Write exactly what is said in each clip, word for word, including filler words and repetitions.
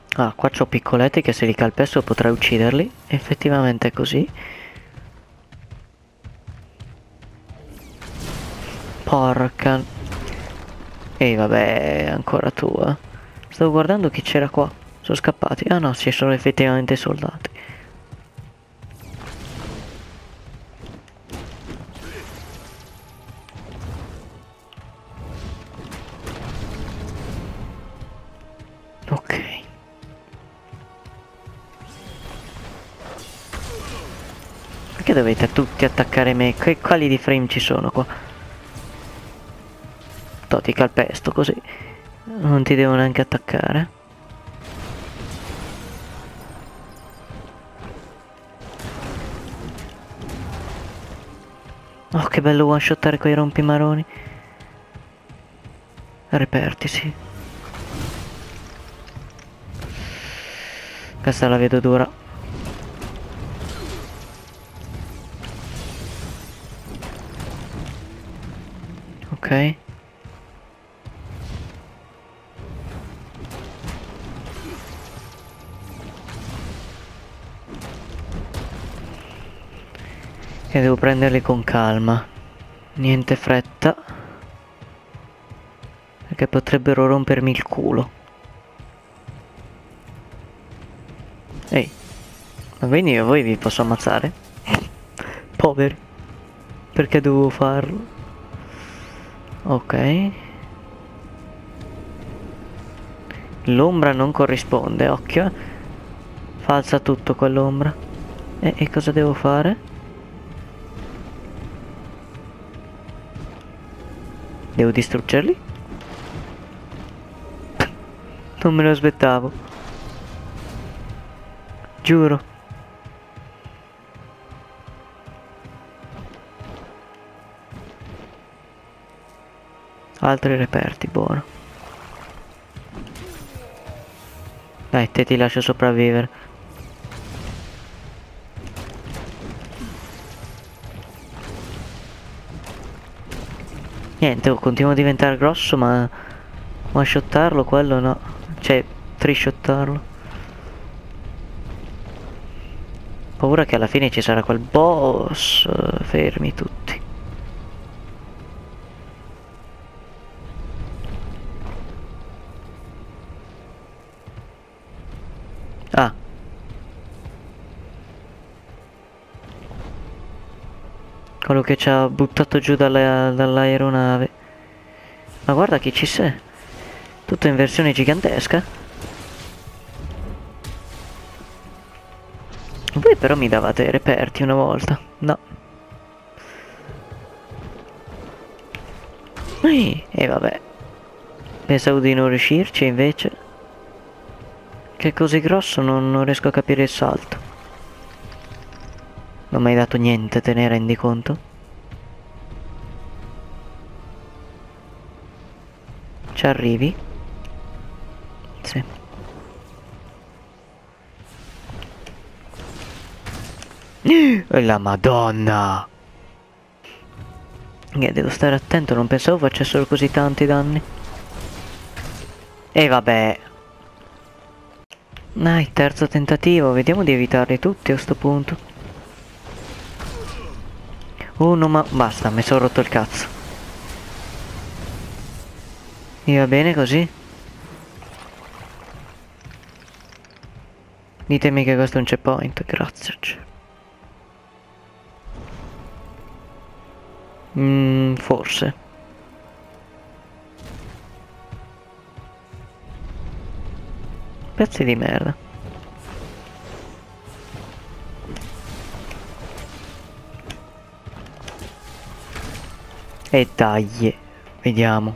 Ah, qua c'ho piccoletti che se li calpesto potrei ucciderli. Effettivamente è così. Porca. Ehi vabbè, ancora tu, eh. Stavo guardando chi c'era qua. Sono scappati. Ah no, ci sono effettivamente soldati. Ok. Perché dovete tutti attaccare me? Che quali di frame ci sono qua? To, ti calpesto così. Non ti devo neanche attaccare. Oh, che bello one-shottare quei rompimaroni. Reperti, sì. Questa la vedo dura. Ok. E devo prenderli con calma. Niente fretta. Perché potrebbero rompermi il culo. Ehi. Ma quindi io voi vi posso ammazzare? Poveri. Perché dovevo farlo? Ok. L'ombra non corrisponde, occhio. Falsa tutto quell'ombra. E, e cosa devo fare? Devo distruggerli? Non me lo aspettavo. Giuro. Altri reperti, buono. Dai, te ti lascio sopravvivere. Niente, oh, continuo a diventare grosso, ma one-shottarlo, quello no. Cioè, three-shottarlo. Paura che alla fine ci sarà quel boss. Fermi tutti. Ah. Quello che ci ha buttato giù dalla- dall'aeronave. Ma guarda chi ci sei. Tutto in versione gigantesca. Voi però mi davate i reperti una volta. No. E eh, vabbè. Pensavo di non riuscirci invece. Che è così grosso non, non riesco a capire il salto. Non mi hai dato niente, te ne rendi conto? Ci arrivi? Sì. La Madonna! Eh, devo stare attento, non pensavo facessero così tanti danni. E vabbè. Dai, terzo tentativo, vediamo di evitarli tutti a sto punto. Uno, ma basta, mi sono rotto il cazzo. Mi va bene così? Ditemi che questo è un checkpoint, grazie. Mmm, forse. Pezzi di merda. E dai, vediamo.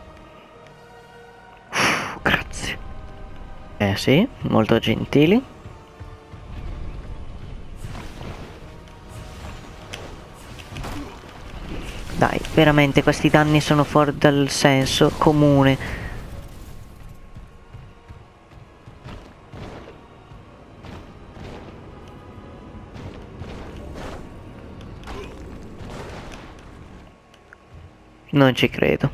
Uff, grazie. Eh sì, molto gentili. Dai, veramente questi danni sono fuori dal senso comune. Non ci credo.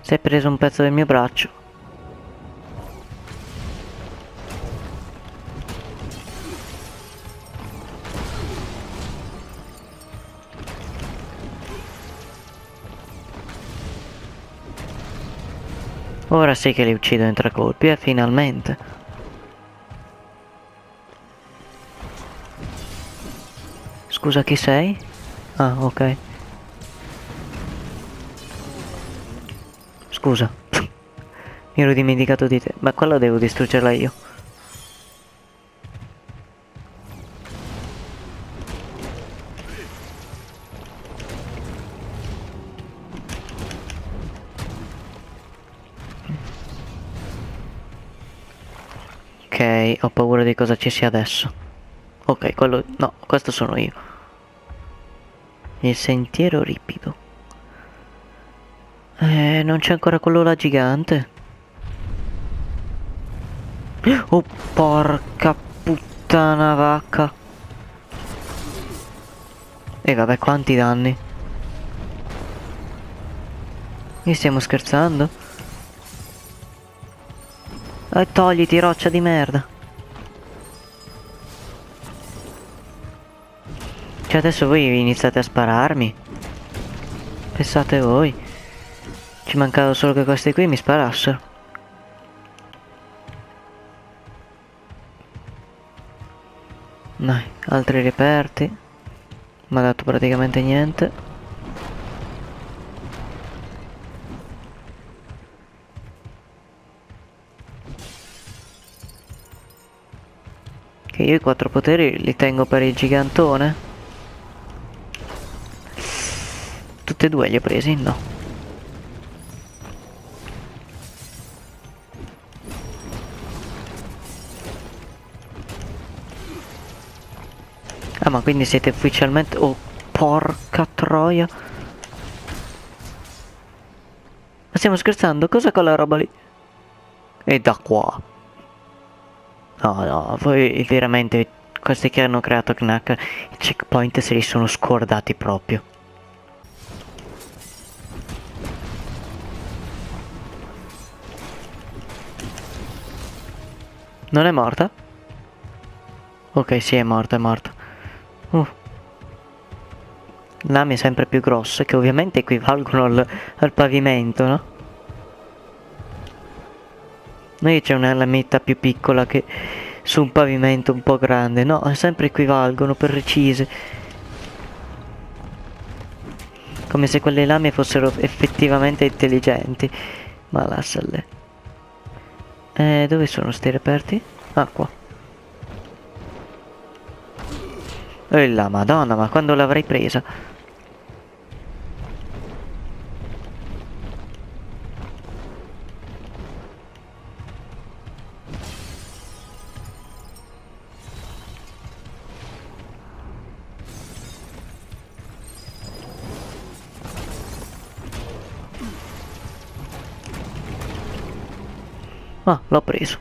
Si è preso un pezzo del mio braccio. Ora sì che li uccido in tre colpi, e eh, finalmente. Scusa, chi sei? Ah, ok. Scusa. Mi ero dimenticato di te. Ma quella devo distruggerla io. Ok, ho paura di cosa ci sia adesso. Ok, quello... no, questo sono io. Il sentiero ripido. Eh, non c'è ancora quello là gigante. Oh, porca puttana vacca. E vabbè, quanti danni. Mi stiamo scherzando? Eh, togliti, roccia di merda. Cioè, adesso voi iniziate a spararmi. Pensate voi. Ci mancava solo che questi qui mi sparassero. Dai, altri reperti. Mi ha dato praticamente niente. Che io i quattro poteri li tengo per il gigantone. Tutti e due li ho presi? No. Ah, ma quindi siete ufficialmente... oh, porca troia. Ma stiamo scherzando? Cos'è quella roba lì? E da qua. No, no, poi veramente questi che hanno creato Knack, i checkpoint se li sono scordati proprio. Non è morta? Ok, sì, è morta, è morta. Uh. Lame sempre più grosse, che ovviamente equivalgono al, al pavimento, no? Noi c'è una lametta più piccola che su un pavimento un po' grande. No, sempre equivalgono per precise. Come se quelle lame fossero effettivamente intelligenti. Ma lasciale. Eh, dove sono sti reperti? Ah, qua. E la madonna, ma quando l'avrei presa? Ah, l'ho preso.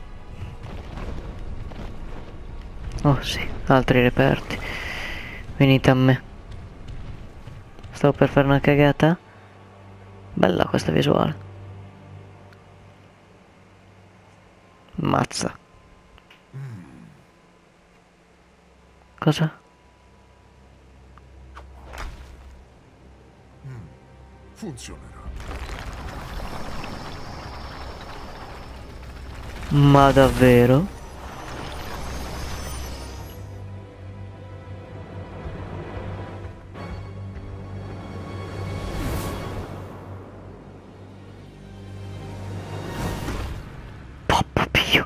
Oh sì, altri reperti. Venite a me. Stavo per fare una cagata. Bella questa visuale. Mazza. Cosa? Funzionerà. Ma davvero? Pappa Pio.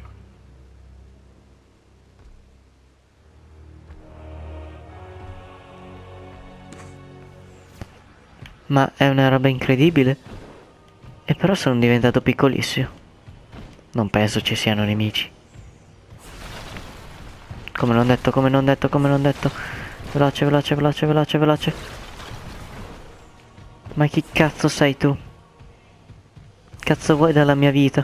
Ma è una roba incredibile. E però sono diventato piccolissimo. Non penso ci siano nemici. Come non detto, come non detto, come non detto. Veloce, veloce, veloce, veloce, veloce. Ma chi cazzo sei tu? Cazzo vuoi dalla mia vita?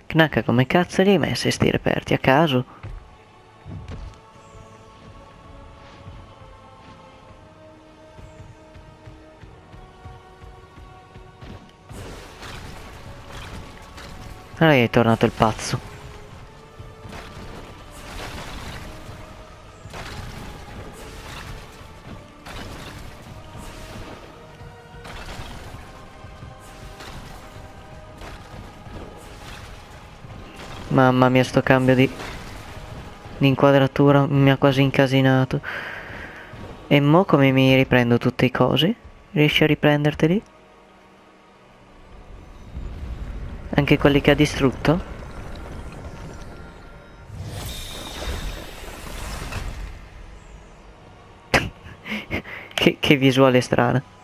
Knacca, come cazzo li hai messi sti reperti? A caso? Allora è tornato il pazzo. Mamma mia, sto cambio di, di inquadratura mi ha quasi incasinato. E mo come mi riprendo tutte le cose? Riesci a riprenderteli? Anche quelli che ha distrutto? che, che visuale strana.